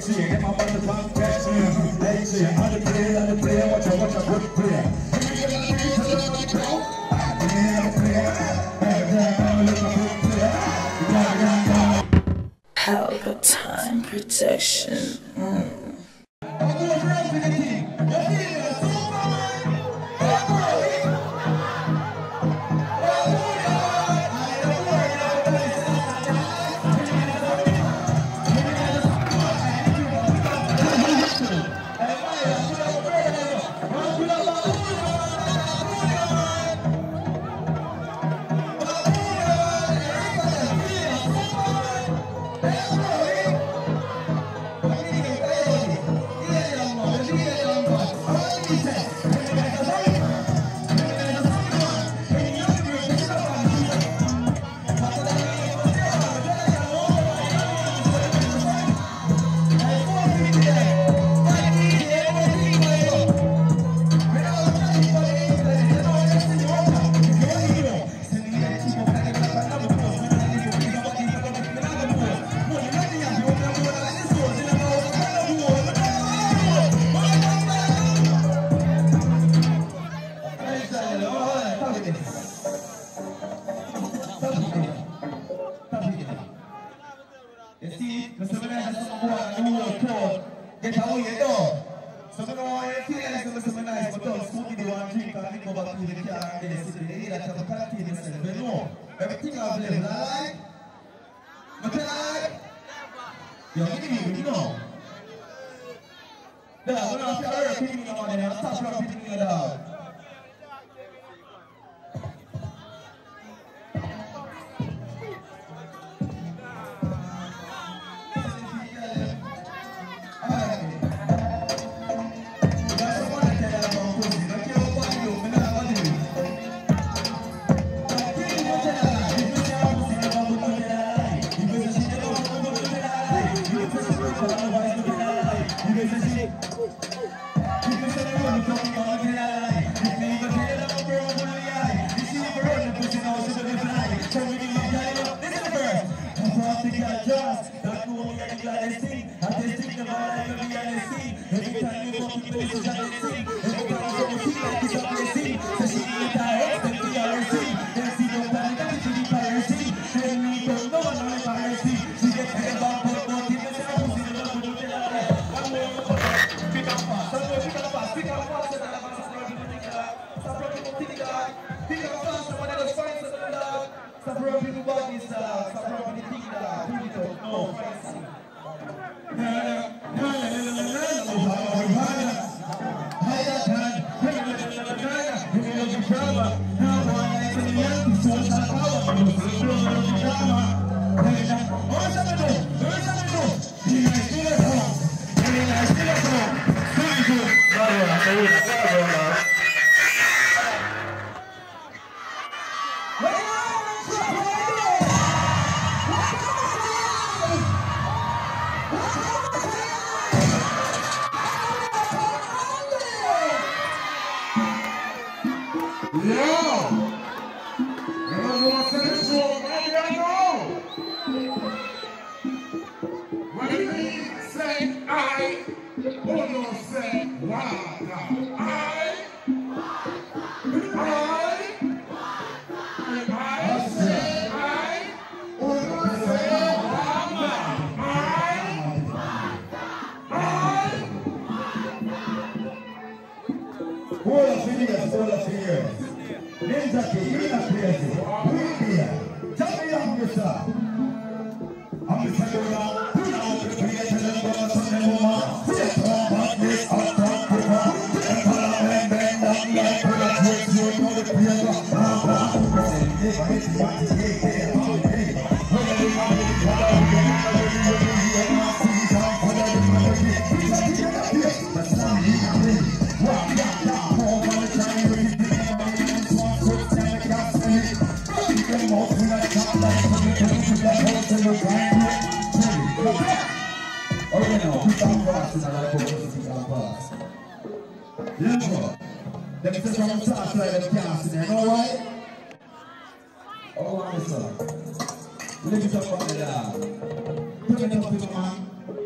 Pelpa time protection.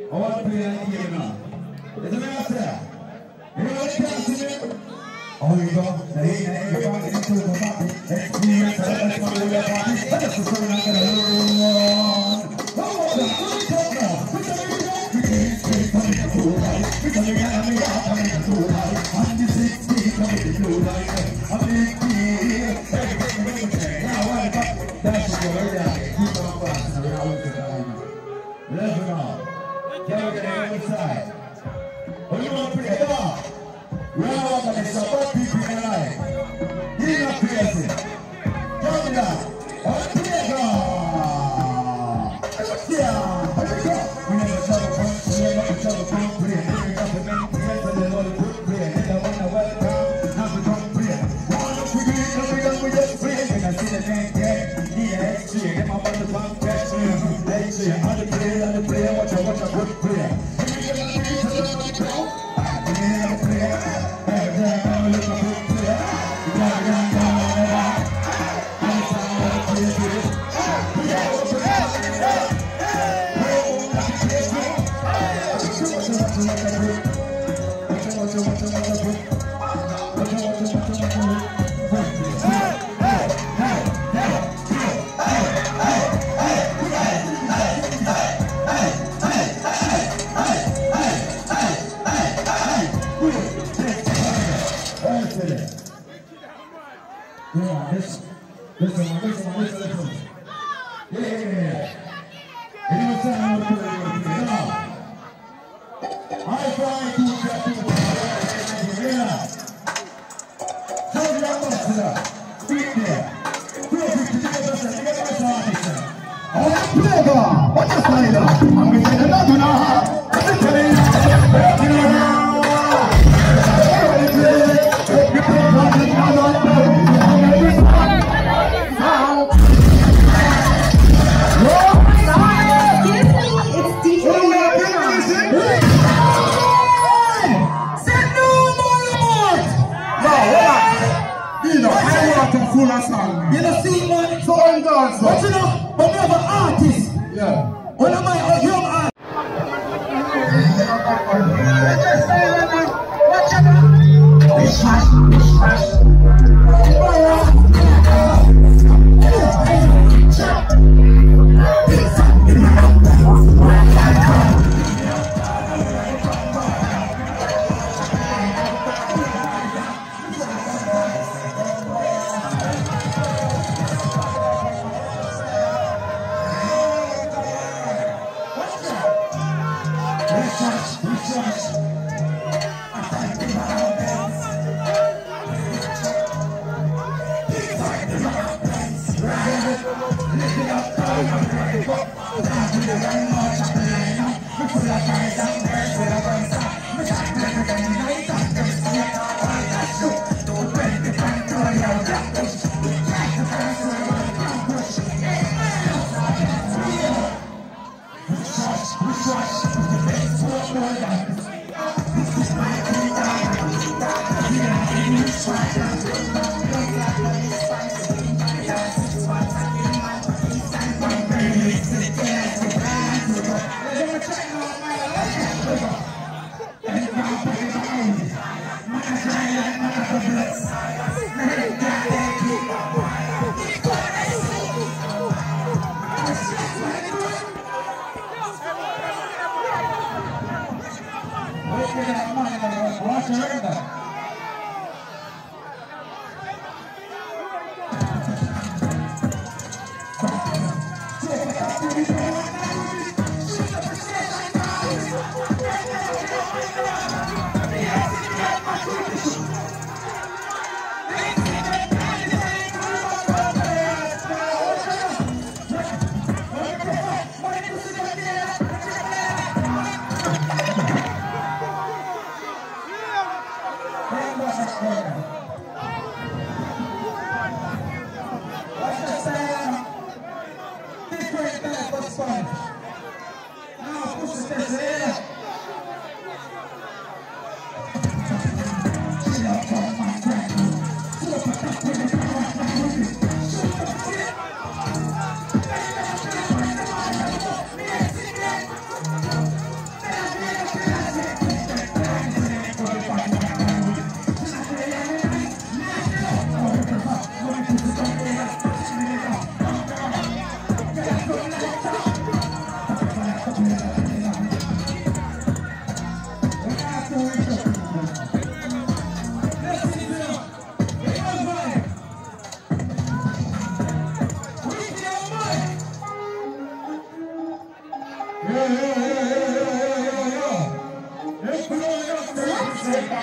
I want to play that game now. Is it right there? Everybody dancing it? Oh, here you go. Now everybody into the party. Experience and let's go to the party. And that's the story I'm going to learn. Come on, let's go now. We can't stay coming to the light. Because we got to make it coming to the light. And the 16 coming to the light. I'm big here. Everything. Now, what about that's the way down. Keep on passing around with the time. Let's go now. Get the other side. What do you want to play? Come on. We're not going to support people in life. He's not crazy. Come on down. On the playground. Yeah. Here we go. We never tell the front play. We never tell the front play. We got the main play. So they know the good play. They don't want to welcome. Now the front play. One of we do it. We just play. We can see the main game. Yeah, it's true. Get my mother front catch me. Let's see. On the play. Watch a good play. Listen. Yeah. Any time we're playing, come on. I try to get to the yeah. Tell me how much is that? Speak there. I want to play ball. What's the slider? I'm going to say another now. You know, see, man, so all dance, but you know, but we have an artist. Yeah. One of my young artists.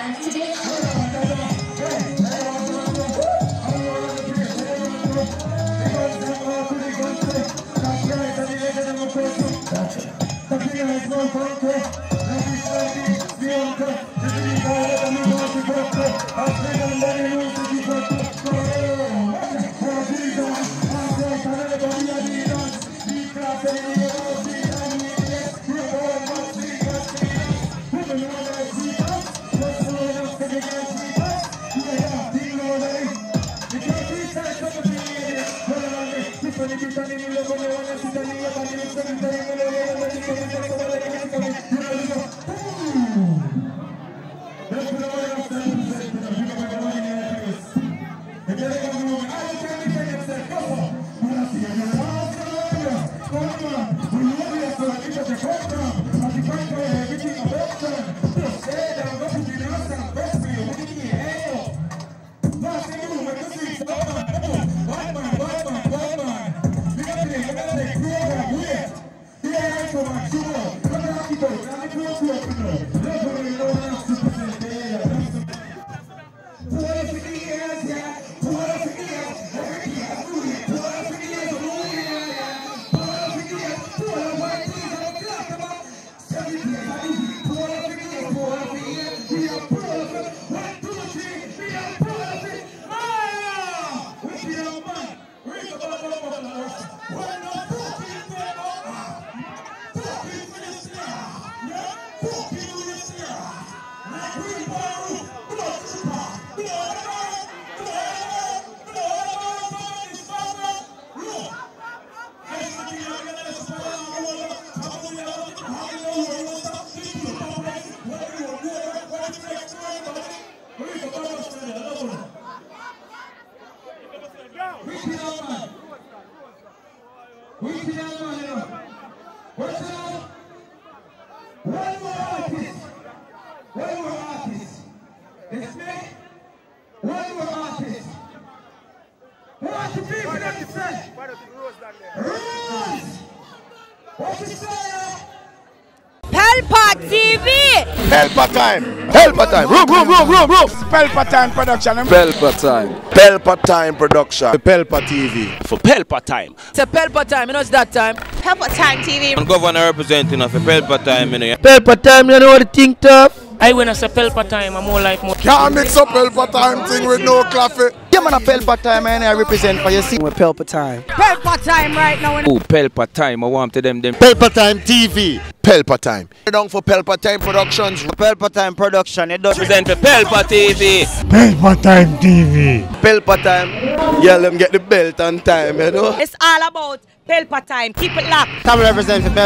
Pelpa TV! Pelpa time! Pelpa time! Room! Pelpa time production! Pelpa time! Pelpa time production! Pelpa TV! For Pelpa time! It's a Pelpa time, you know it's that time. Pelpa time TV! I'm governor representing of Pelpa time, you know. Pelpa time, you know what I think tough? I when I say Pelpa time, I'm more like more. Can't mix up Pelpa time thing with no coffee. Yeah, man, a Pelpa time, and I represent for you. See, with Pelpa time. Pelpa time right now. Oh, Pelpa time, I want to them. Pelpa time TV. Pelpa time. Down for Pelpa time productions. Pelpa time production. It does Represent for Pelpa TV. Pelpa time TV. Pelpa time. Yeah, let them get the belt on time, you know. It's all about Pelpa time. Keep it locked. Come represent for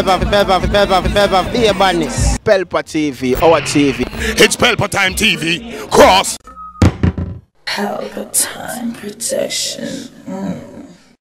Pelpa, be a badness. Pelpa TV, our TV. It's Pelpa time TV. Cross. Pelpa time protection.